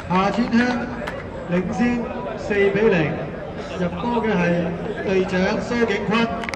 下村鄉領先4比0，入波嘅係隊長蘇景坤。